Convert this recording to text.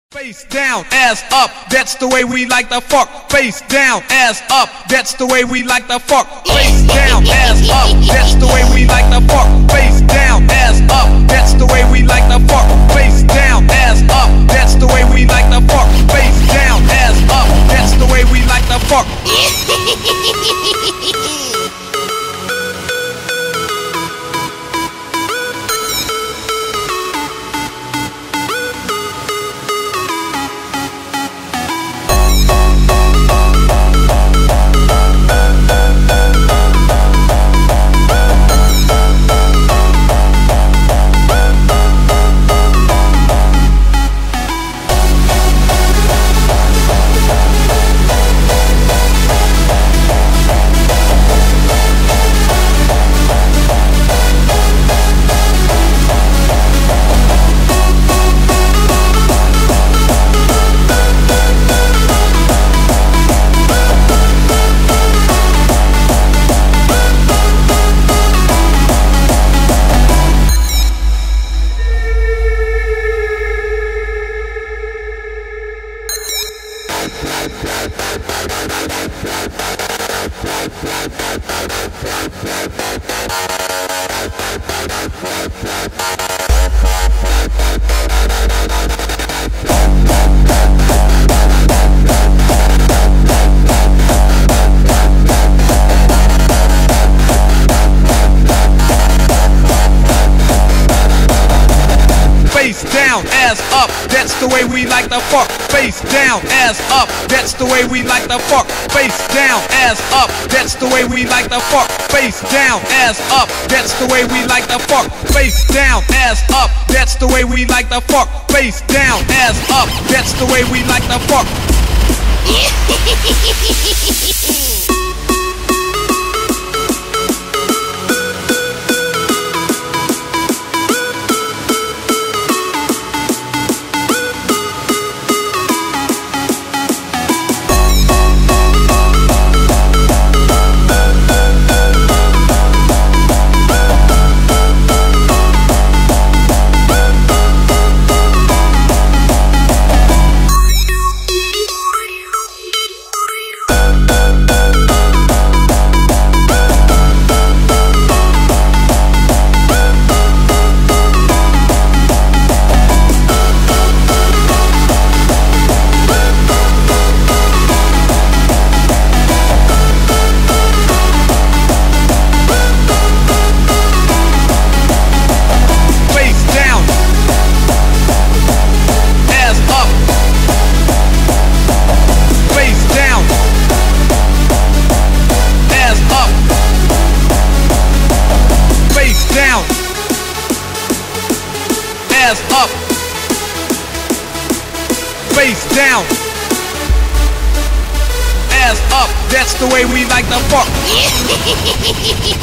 Face down, ass up, that's the way we like to fuck. Face down, ass up, that's the way we like to fuck. Face down, ass up, that's the way we like to fuck. Face down, ass up, that's the way we like to fuck. Face down, ass up, that's the way we like to fuck. Face down, ass up, that's the way we like to fuck. Face down, ass up, that's the way we like to fuck. Face down, ass up, that's the way we like to fuck. Face down, ass up, that's the way we like to fuck. Face down, ass up, that's the way we like to fuck. Face down, ass up, that's the way we like to fuck. Face down, ass up, that's the way we like to fuck. Ass up, face down, ass up, that's the way we like to fuck.